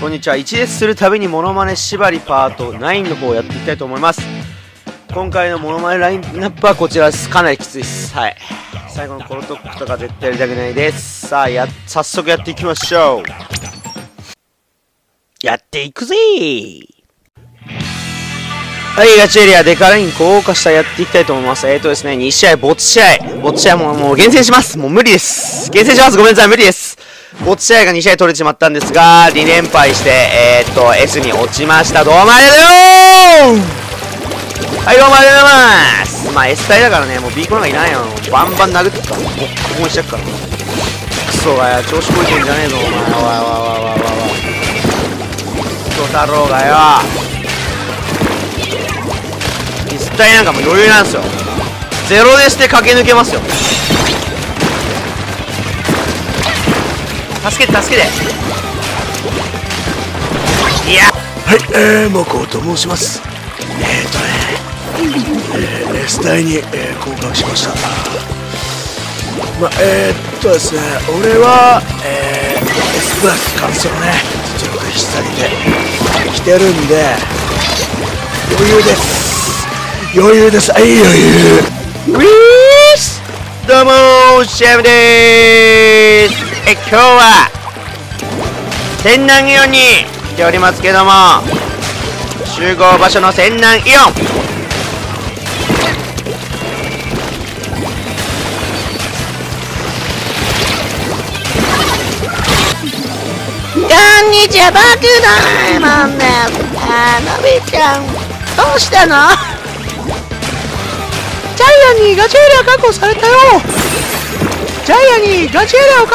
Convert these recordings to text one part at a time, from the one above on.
こんにちは。一列するたびにモノマネ縛りパート9の方をやっていきたいと思います。今回のモノマネラインナップはこちらです。かなりきついです。はい。最後のコロトックとか絶対やりたくないです。さあ、早速やっていきましょう。やっていくぜー。はい、ガチエリア、デカライン高架下やっていきたいと思います。ですね、2試合、ボツ試合もう厳選します。もう無理です。厳選します。ごめんなさい、無理です。ボツ試合が2試合取れちまったんですが、2連敗して、S に落ちました。どうもありがとうはい、どうもありがとうございます。まあ、S 体だからね、もう B コロナがいないよ。バンバン殴ってっから、ボッコボコにしちゃっから。クソがよ、調子こいてんじゃねえぞ、お前。おい。クソ太郎がよ。S 体なんかもう余裕なんですよ。ゼロでして駆け抜けますよ。助けていやはい、モコと申します。S 隊に、降格しました。ですね、俺は、S プラス完走ね、実力引き下げてきてるんで、余裕です。余裕。 ウィースどうもー、シェフでーす。今日は泉南イオンに来ておりますけども、集合場所の泉南イオン、こんにちは、僕ドラえもんです。のびちゃん、どうしたの？ジャイアンにガチエリア確保されたよ。テレレレッ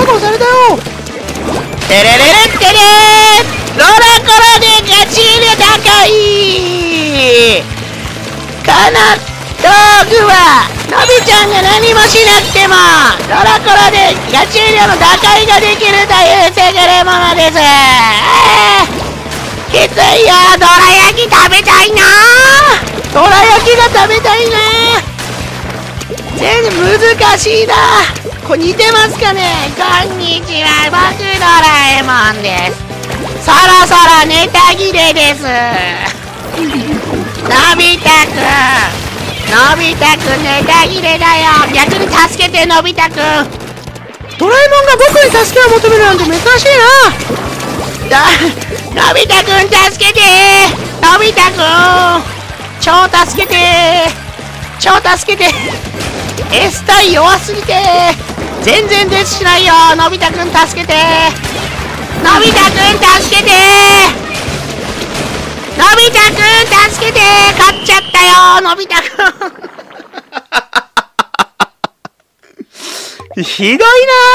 テレー、ロラコラでガチエリア高い。この道具はのびちゃんが何もしなくてもロラコラでガチエリアの打開ができるという優れものです。きついよ。どら焼き食べたいな。どら焼きが食べたいな。全然難しいな。これ似てますかね。こんにちは、僕ドラえもんです。そろそろネタ切れです。のび太くんネタ切れだよ。逆に助けて、のび太くん。ドラえもんが僕に助けを求めるなんて珍しいな。のび太くん助けて。のび太くん超助けて。S 体弱すぎて全然デスしないよ。のび太くん助けて。勝っちゃったよ、のび太くん。ひど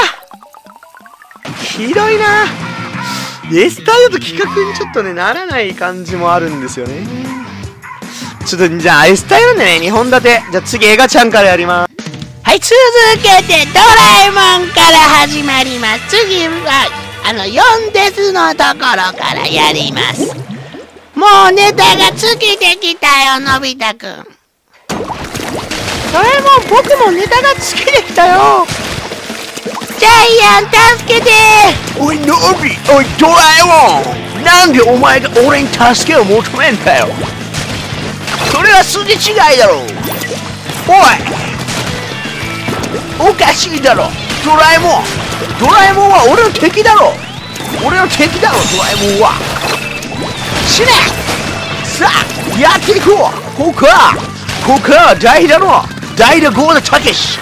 いな。S 体だと企画にちょっとねならない感じもあるんですよね。ちょっとじゃあ S 体なんでね、2本立て。じゃあ次エガちゃんからやります。はい、続けてドラえもんから始まります。次は4デスのところからやります。もうネタが尽きてきたよ、のび太くん。ドラえもん、僕もネタが尽きてきたよ。ジャイアン助けて。 おいのび、おいドラえもん、なんでお前が俺に助けを求めんだよ。それは筋違いだろ。おい、おかしいだろ。ドラえもんは俺の敵だろ。ドラえもんは。死ね。さあやっていこう。ここは代打合田たけし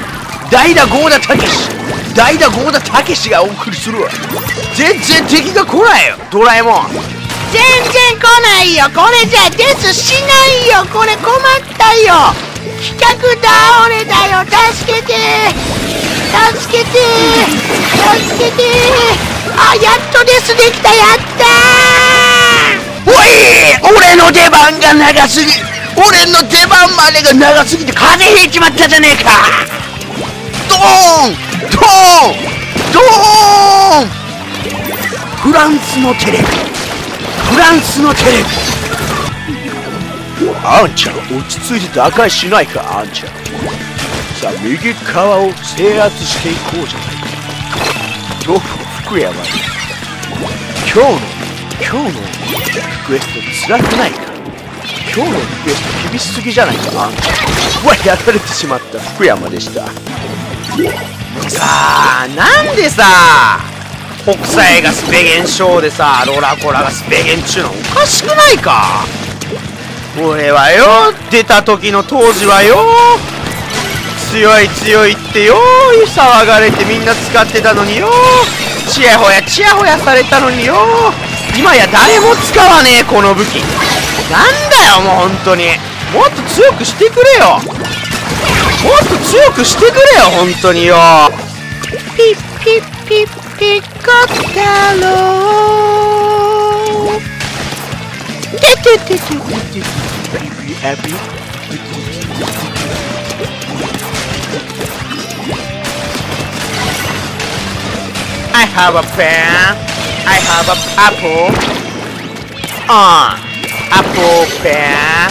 がお送りする。全然敵が来ないよ、ドラえもん。 全然来ないよ。これじゃデスしないよ。これ困ったよ。企画倒れだよ。助けて。あ、やっとデスできた。やったー。おい、俺の出番までが長すぎて風邪ひいちまったじゃねえか。ドーン。フランスのテレビ。あんちゃん、落ち着いて打開しないか。あんちゃん、さあ右側を制圧していこうじゃないか。どうも福山に今日の今日のリクエスト辛くないか。今日のリクエスト厳しすぎじゃないか。うわ、やられてしまった。福山でした。 なんでさ、北斎がスペゲンショーでさ、ロラコラがスペゲンちゅうのおかしくないか。俺はよ、出た時の当時はよ、強い強いってよ騒がれてみんな使ってたのによ、チヤホヤチヤホヤされたのによ、今や誰も使わねえこの武器。なんだよもう本当に、もっと強くしてくれよ、もっと強くしてくれよ本当によ。ピッピッピッピッコ太郎ててててててI have a pen. I have an apple. Apple pen.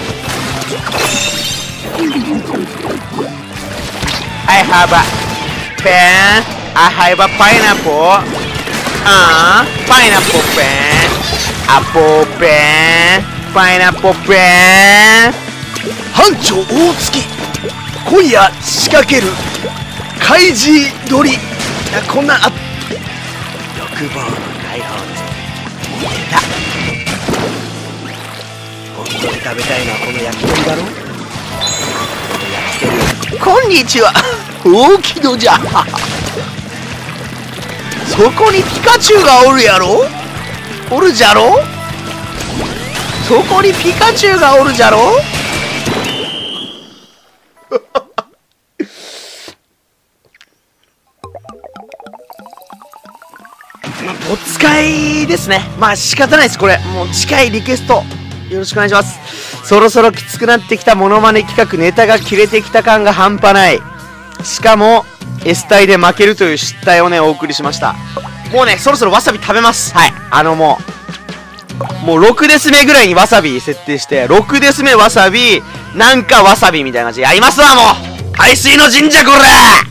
I have a pen. I have a pineapple. Pineapple pen. Apple pen. Pineapple pen. 班長大月、今夜仕掛ける開示鳥。こんな欲望の解放だ。本当に食べたいのはこの焼き鳥だろ。この焼き鳥。こんにちは。大木戸じゃ。そこにピカチュウがおるやろ。おるじゃろ。そこにピカチュウがおるじゃろ。お使いですね。まあ仕方ないです。これもう近いリクエストよろしくお願いします。そろそろきつくなってきたモノマネ企画、ネタが切れてきた感が半端ない。しかも S 隊で負けるという失態をねお送りしました。もうねそろそろわさび食べます。はい、もう6デス目ぐらいにわさび設定して、6デス目わさびなんかわさびみたいな感じでやりますわ。もう海水の神社これ。